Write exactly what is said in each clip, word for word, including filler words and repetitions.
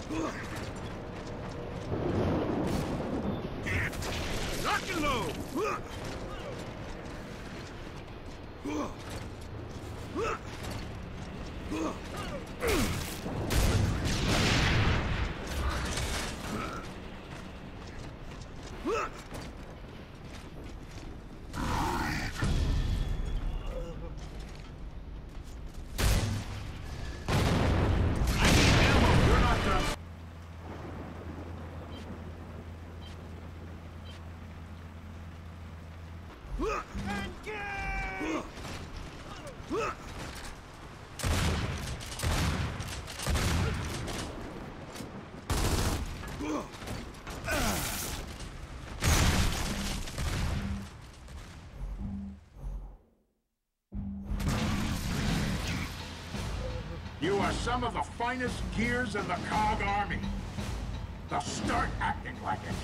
Lock and load! You are some of the finest gears in the Cog Army. Now start acting like it.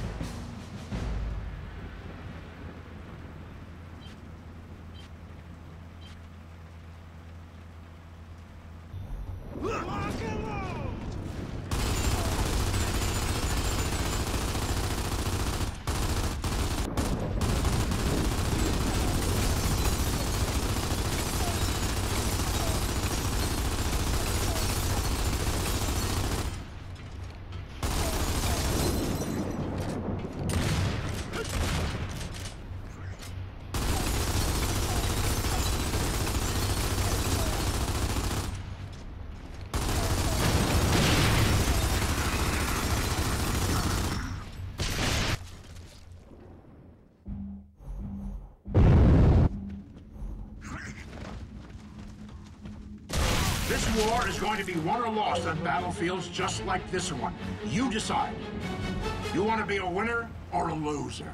This war is going to be won or lost on battlefields just like this one. You decide. You want to be a winner or a loser?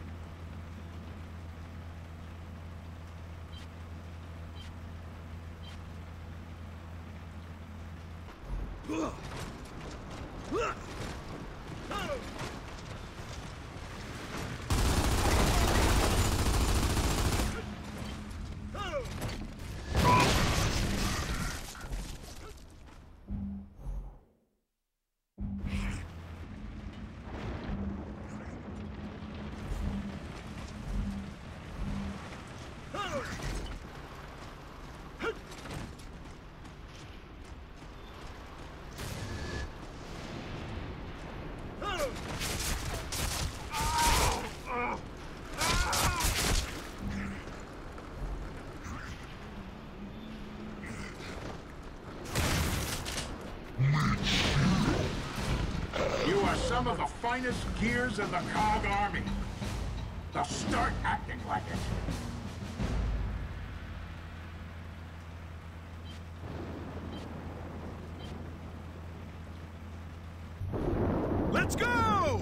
You are some of the finest gears in the Cog Army. Now start acting like it. Let's go!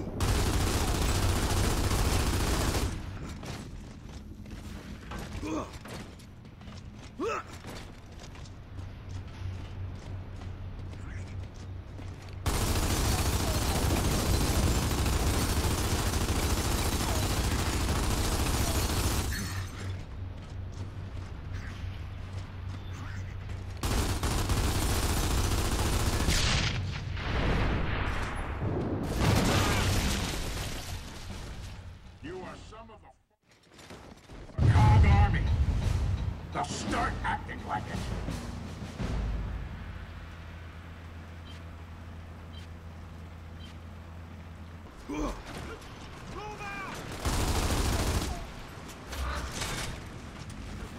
Some of the Cog Army. Now start acting like it.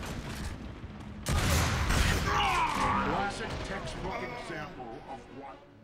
Classic textbook example of what